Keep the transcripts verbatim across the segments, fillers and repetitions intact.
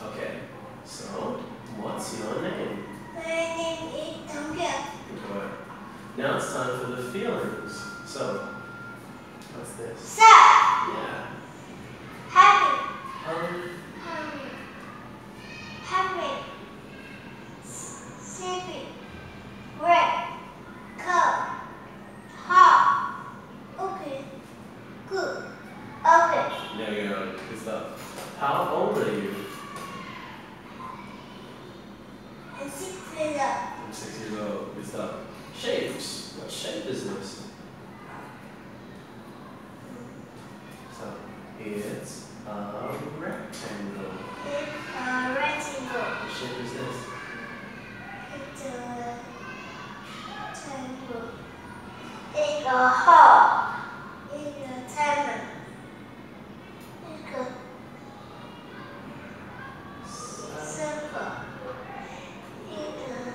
Okay, so what's your name? My name is Tuấn. Good boy. Now it's time for the feelings. So, what's this? Sad. Yeah. Happy. Um, Hungry. Happy. Sleepy. Red. Cold. Hot. Okay. Good. Okay. there you go. Good stuff. How old are you? And six years old. I'm six years old. Good stuff. Shapes. What shape is this? So, it's a rectangle. It's a rectangle. What shape is this? It's a triangle. It's a hole. It's a diamond. It's a circle. It's a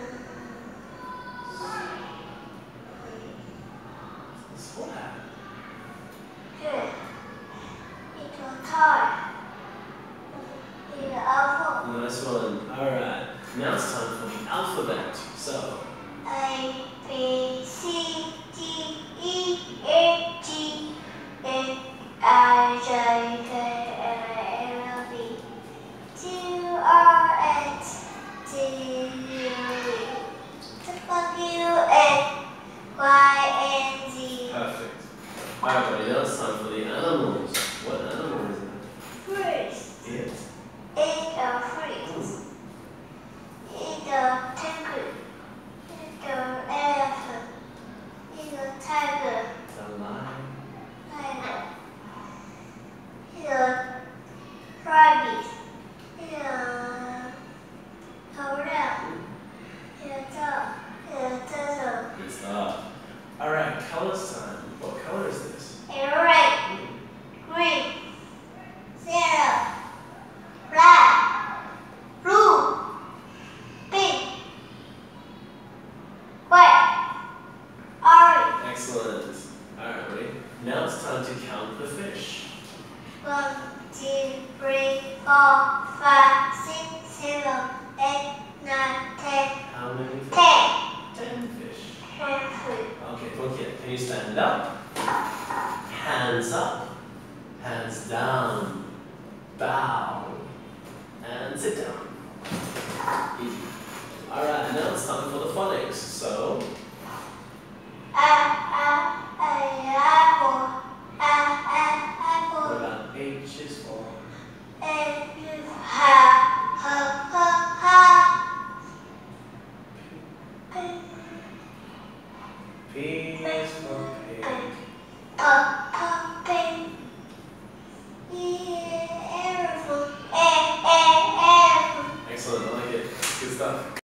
Square. good. It's a toy. It's an apple. Nice one. Alright. Now it's time for the alphabet. So, A, B, C, D, E, F, G, H, I, J, K, L, M, N, O, P, Q, R, S, T, U, V, W, X, Y, and Z. perfect. Alright, buddy. Now it's time for the animals. What animal is it? First, It. it's a freeze. It's a penguin. It's an elephant. It's a tiger. The lion. Tiger. It's a rabbit. It's a gorilla. It's a dog. It's a turtle. Good stuff. Alright, colors time. What color is this? A red, green, yellow, black, blue, pink, white, orange. Excellent. Alright, buddy. Now it's time to count the fish. One, two, three, four, five, six, seven, eight, nine, ten. How many fish? Ten. Ten fish. Ten food. Okay, Kiet, can you stand up? Hands up. Hands down. Bow. And sit down. Easy. Alright, now it's time for the phonics. So, A, a, a, apple. A, a, what apple. about H is for? A, ha, ha, ha, ha. Pink. P is for pig. Pop, pop, pink. Yeah, elephant. Eh, eh, elephant. Excellent, I like it. Good stuff.